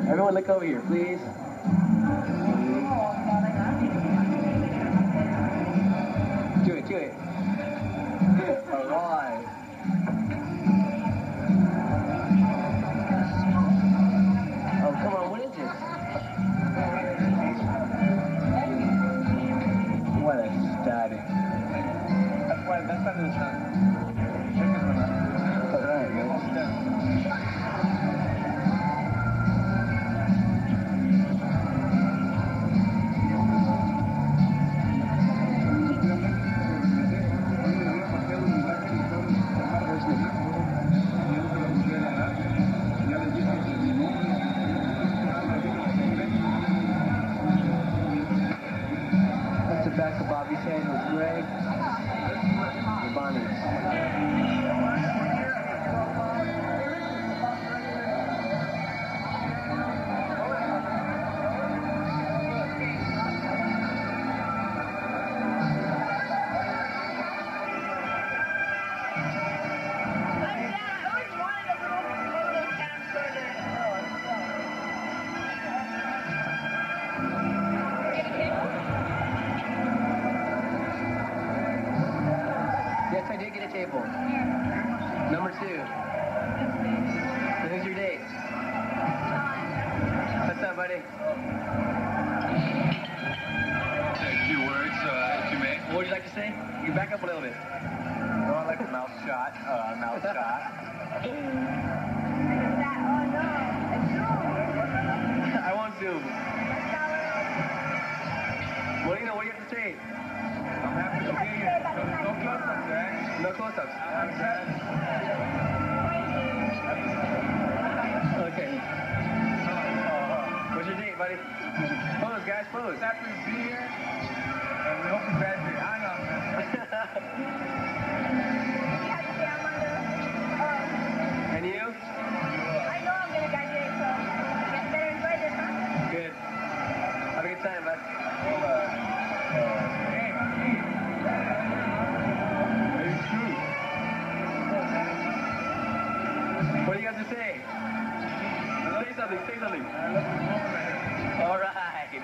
Everyone look over here, please. Do it, do it. Alright. Oh, come on, what is this? What a stud. That's why that's under the sun. Chickens are not. Alright, man. Back of Bobby's head with Greg and Bonnie. Yes, I did get a table. Number 2. So who's your date? What's up, buddy? A few words, if you may. What would you like to say? You back up a little bit. Oh, I like a mouth shot. Mouth shot. I want Zoom. What do you know? What do you have to say? I'm happy to be here. No close-ups, right? No close-ups. Okay. What's your date, buddy? Pose, guys, pose. Happy to be here. And we hope you graduate. I know, man. And you? I know I'm gonna graduate, so I better enjoy this, huh? Good. Have a good time, bud. What do you got to say? Say something, say something. All right.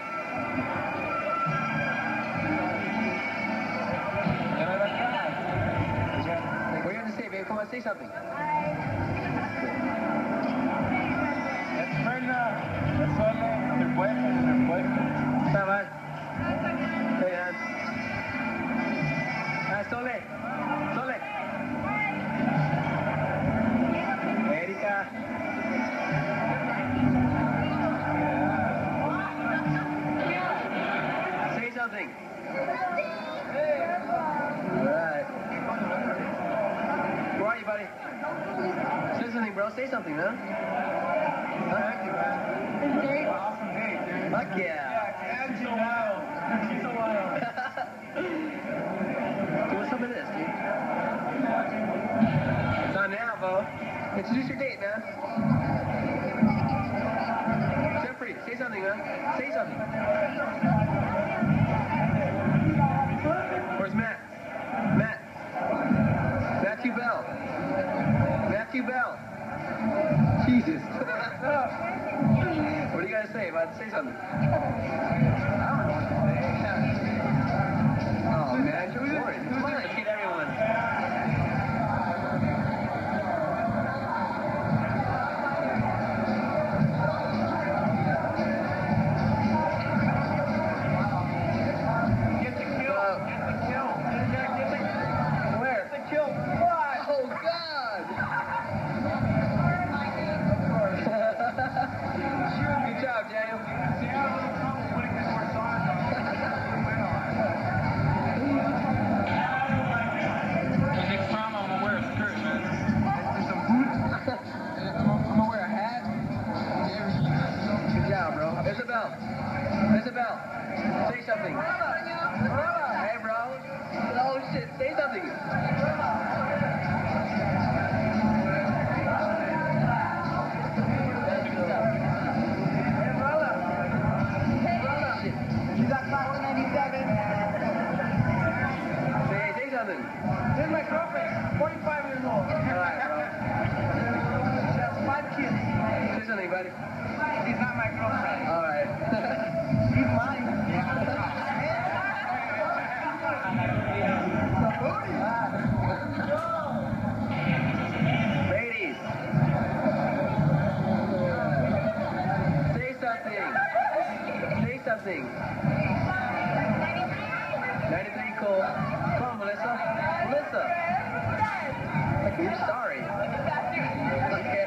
What do you have to say, babe? Come on, say something. Está mal. Sole. Sole. Erika. Say something. All right. Where are you, buddy? Say something, bro. Say something, man. Awesome date, dude. Fuck yeah. And she's wild. She's so wild. So what's up with this, dude? It's on now, Bo. Introduce your date, man. Jeffrey, say something, man. Say something. Where's Matt? Matt. Matthew Bell. Matthew Bell. Jesus. What do you guys say, bud? Say something. Oh, man, you're boring. Come on, let's get everyone. Get the kill. Get the kill. Where? Get the kill. What? Oh, God. Good job, Daniel. See how little trouble putting this buddy? She's not my girlfriend. All right. She's mine. Ladies. Say something. Say something. 93, cool. Come on, Melissa. Melissa. You're sorry. Okay.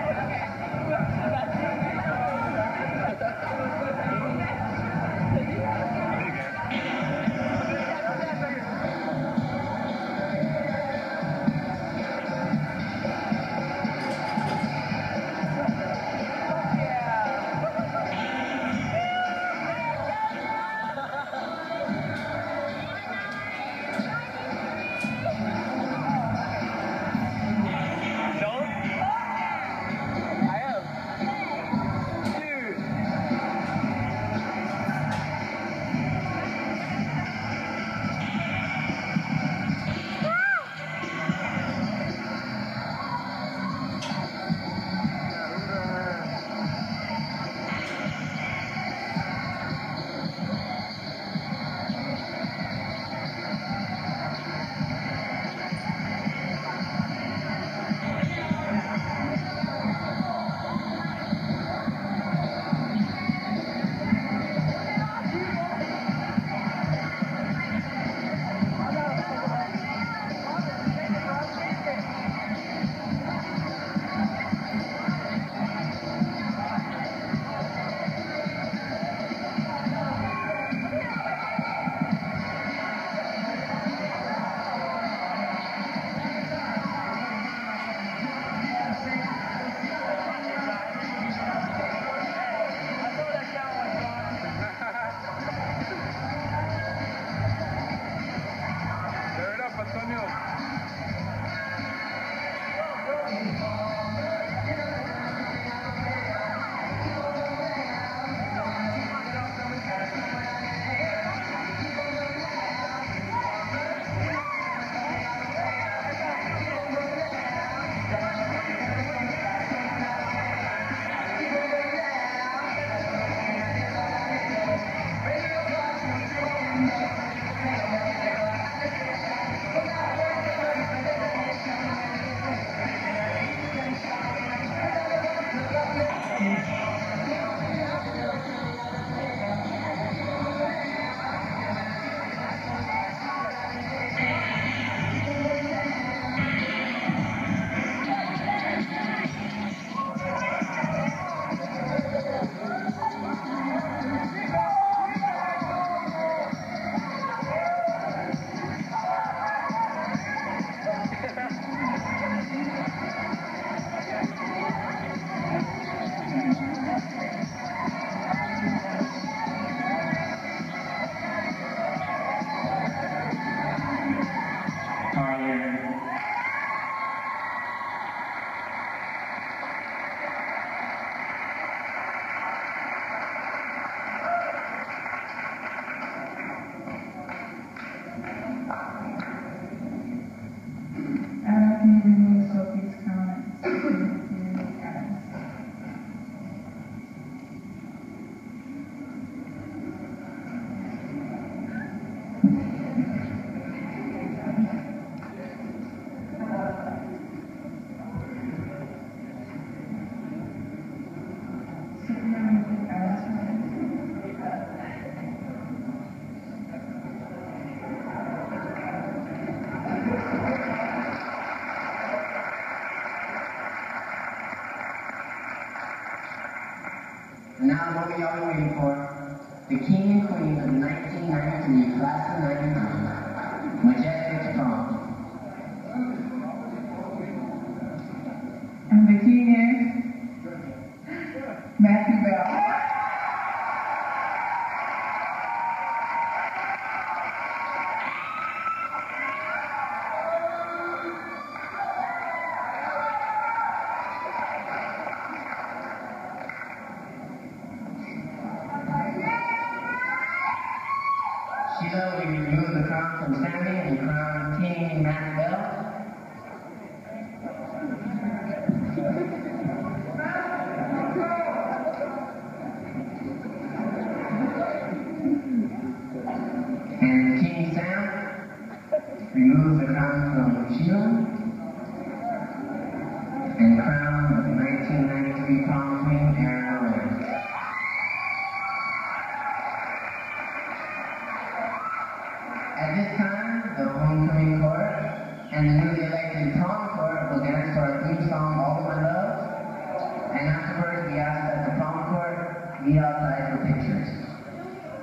Now what are y'all waiting for? The king and queen of the 1993 class of 99, Majestic Prom. And the king is Matthew Bell. Sheila, we remove the crown from Sammy and crown King Matt Bell.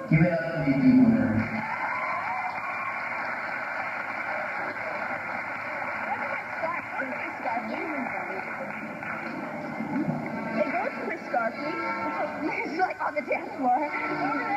Give it up for these people now. Hey, go with Chris Scarfy. It's like on the dance floor.